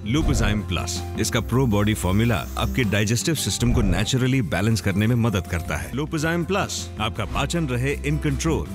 लुपिजाइम plus, इसका pro body formula आपके digestive system को नेचुरली बैलेंस करने में मदद करता है। लुपिजाइम प्लस, आपका पाचन रहे in control.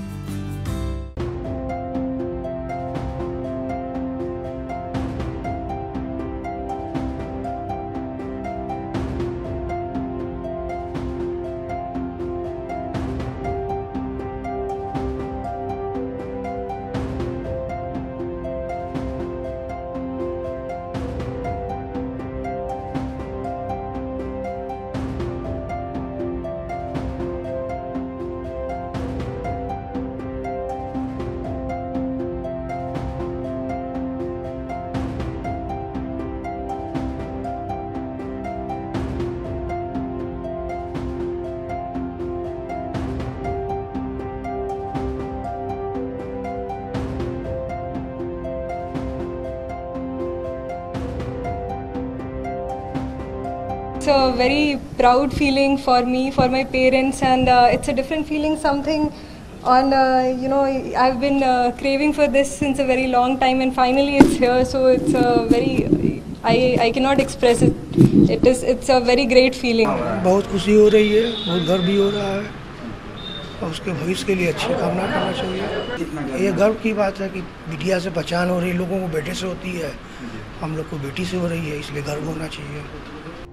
It's a very proud feeling for me, for my parents, and it's a different feeling, something on, I've been craving for this since a very long time, and finally it's here, so it's a very, I cannot express it. It's a very great feeling. बहुत खुशी हो रही है, बहुत गर्व भी हो रहा है और उसके भविष्य के लिए अच्छी कामना करना चाहिए। ये गर्व की बात है कि बिटिया से पहचान हो रही है, लोगों को बेटे से होती है, हम लोग को बेटी से हो रही है, इसलिए गर्व होना चाहिए।